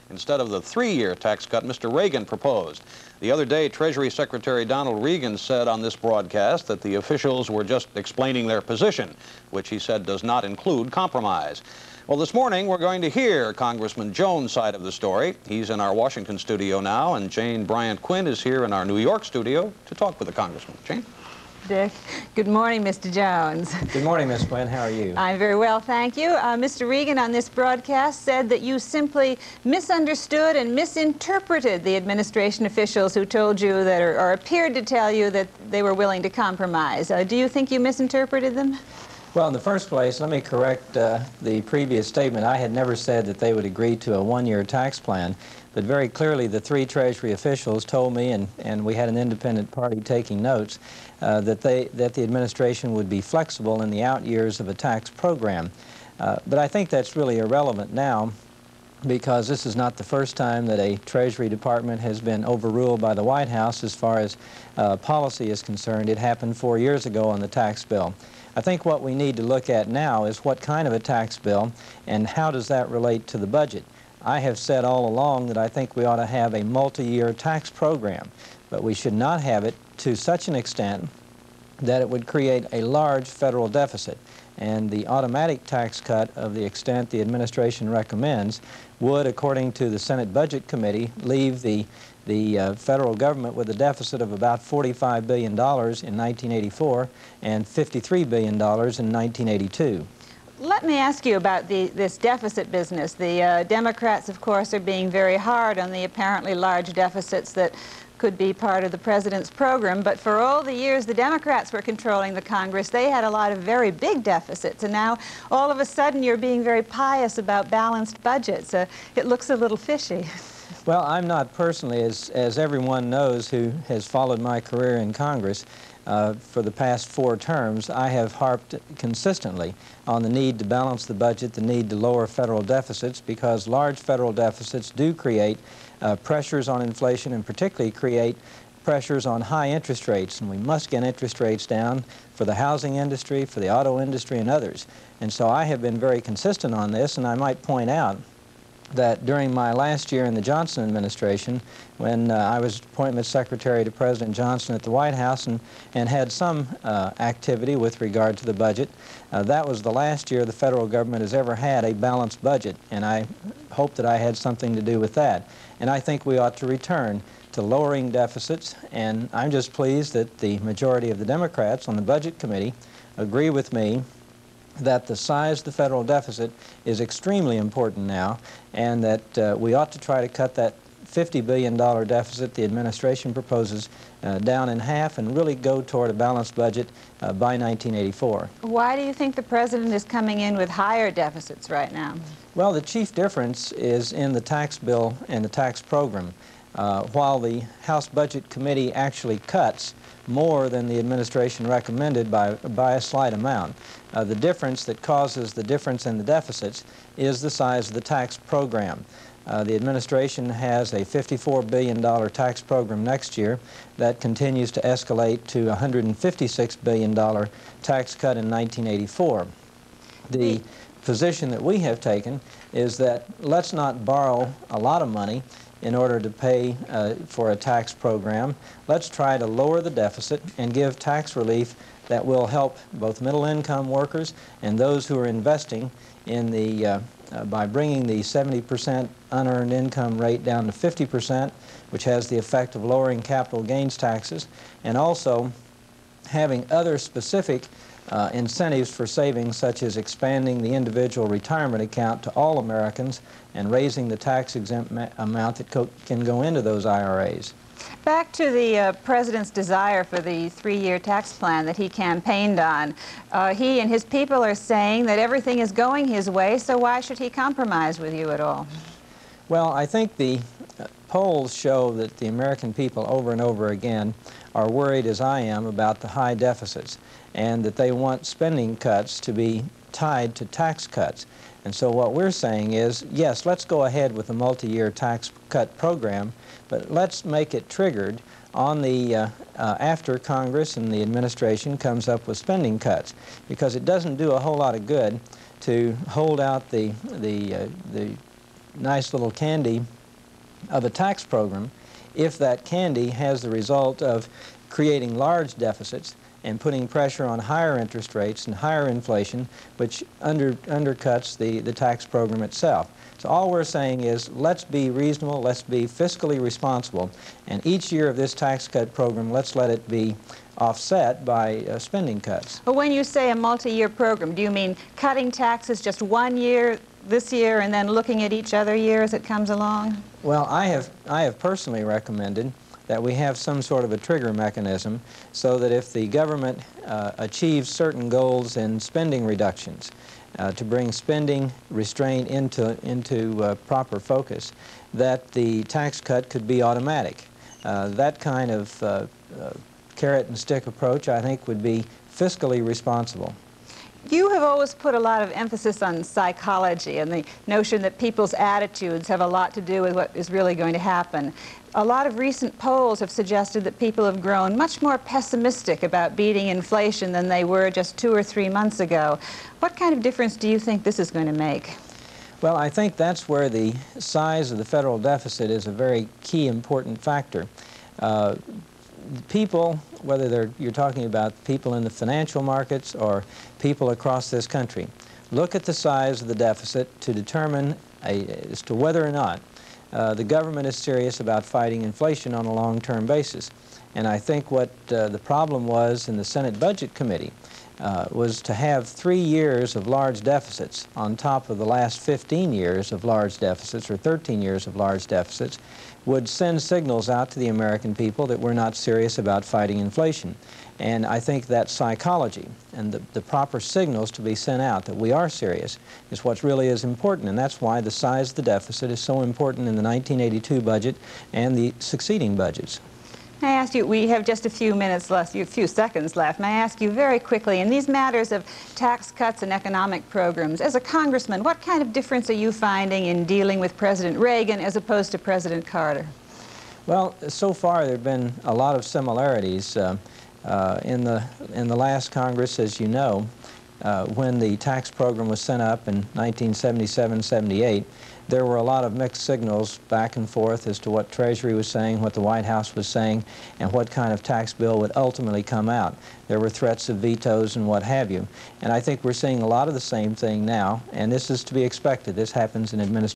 instead of the 3-year tax cut Mr. Reagan proposed. The other day, Treasury Secretary Donald Regan said on this broadcast that the officials were just explaining their position, which he said does not include compromise. Well, this morning, we're going to hear Congressman Jones' side of the story. He's in our Washington studio now, and Jane Bryant Quinn is here in our New York studio to talk with the congressman. Jane? Dick. Good morning, Mr. Jones. Good morning, Miss Quinn. How are you? I'm very well, thank you. Mr. Regan on this broadcast said that you simply misunderstood and misinterpreted the administration officials who told you that, or appeared to tell you that they were willing to compromise. Do you think you misinterpreted them? Well, in the first place, let me correct the previous statement. I had never said that they would agree to a 1-year tax plan, but very clearly the 3 Treasury officials told me, and we had an independent party taking notes, that the administration would be flexible in the out years of a tax program. But I think that's really irrelevant now, because this is not the first time that a Treasury Department has been overruled by the White House as far as policy is concerned. It happened 4 years ago on the tax bill. I think what we need to look at now is what kind of a tax bill and how does that relate to the budget. I have said all along that I think we ought to have a multi-year tax program, but we should not have it to such an extent that it would create a large federal deficit. And the automatic tax cut of the extent the administration recommends would, according to the Senate Budget Committee, leave the federal government with a deficit of about $45 billion in 1984 and $53 billion in 1982. Let me ask you about this deficit business. The Democrats, of course, are being very hard on the apparently large deficits that could be part of the president's program, but for all the years the Democrats were controlling the Congress, they had a lot of very big deficits, and now all of a sudden you're being very pious about balanced budgets. It looks a little fishy. Well, I'm not personally, as everyone knows who has followed my career in Congress, for the past 4 terms, I have harped consistently on the need to balance the budget, the need to lower federal deficits, because large federal deficits do create pressures on inflation and particularly create pressures on high interest rates, and we must get interest rates down for the housing industry, for the auto industry, and others. And so I have been very consistent on this, and I might point out that during my last year in the Johnson administration, when I was appointment secretary to President Johnson at the White House and had some activity with regard to the budget, that was the last year the federal government has ever had a balanced budget, and I hope that I had something to do with that. And I think we ought to return to lowering deficits, and I'm just pleased that the majority of the Democrats on the Budget Committee agree with me that the size of the federal deficit is extremely important now, and that we ought to try to cut that $50 billion deficit the administration proposes down in half and really go toward a balanced budget by 1984. Why do you think the president is coming in with higher deficits right now? Well, the chief difference is in the tax bill and the tax program. While the House Budget Committee actually cuts more than the administration recommended by a slight amount, the difference that causes the difference in the deficits is the size of the tax program. The administration has a $54 billion tax program next year that continues to escalate to a $156 billion tax cut in 1984. The position that we have taken is that let's not borrow a lot of money in order to pay for a tax program. Let's try to lower the deficit and give tax relief that will help both middle-income workers and those who are investing in the by bringing the 70% unearned income rate down to 50%, which has the effect of lowering capital gains taxes, and also having other specific incentives for savings, such as expanding the individual retirement account to all Americans and raising the tax-exempt amount that can go into those IRAs. Back to the president's desire for the 3-year tax plan that he campaigned on. He and his people are saying that everything is going his way, so why should he compromise with you at all? Well, I think the polls show that the American people over and over again are worried, as I am, about the high deficits, and that they want spending cuts to be tied to tax cuts. And so what we're saying is, yes, let's go ahead with a multi-year tax cut program, but let's make it triggered on the after Congress and the administration comes up with spending cuts, because it doesn't do a whole lot of good to hold out the nice little candy of a tax program if that candy has the result of creating large deficits and putting pressure on higher interest rates and higher inflation, which undercuts the tax program itself. So all we're saying is, let's be reasonable, let's be fiscally responsible, and each year of this tax cut program, let's let it be offset by spending cuts. But when you say a multi-year program, do you mean cutting taxes just one year, this year, and then looking at each other year as it comes along? Well, I have personally recommended that we have some sort of a trigger mechanism so that if the government achieves certain goals in spending reductions, to bring spending restraint into proper focus, that the tax cut could be automatic. That kind of carrot and stick approach, I think, would be fiscally responsible. You have always put a lot of emphasis on psychology and the notion that people's attitudes have a lot to do with what is really going to happen. A lot of recent polls have suggested that people have grown much more pessimistic about beating inflation than they were just 2 or 3 months ago. What kind of difference do you think this is going to make? Well, I think that's where the size of the federal deficit is a very key important factor. People, whether you're talking about people in the financial markets or people across this country, look at the size of the deficit to determine as to whether or not the government is serious about fighting inflation on a long-term basis. And I think what the problem was in the Senate Budget Committee was to have 3 years of large deficits on top of the last 15 years of large deficits, or 13 years of large deficits, would send signals out to the American people that we're not serious about fighting inflation. And I think that psychology and the proper signals to be sent out that we are serious is what really is important, and that's why the size of the deficit is so important in the 1982 budget and the succeeding budgets. May I ask you, we have just a few minutes left, a few seconds left. May I ask you very quickly, in these matters of tax cuts and economic programs, as a congressman, what kind of difference are you finding in dealing with President Reagan as opposed to President Carter? Well, so far there have been a lot of similarities. In the last Congress, as you know, when the tax program was sent up in 1977-78, there were a lot of mixed signals back and forth as to what Treasury was saying, what the White House was saying, and what kind of tax bill would ultimately come out. There were threats of vetoes and what have you. And I think we're seeing a lot of the same thing now, and this is to be expected. This happens in administration.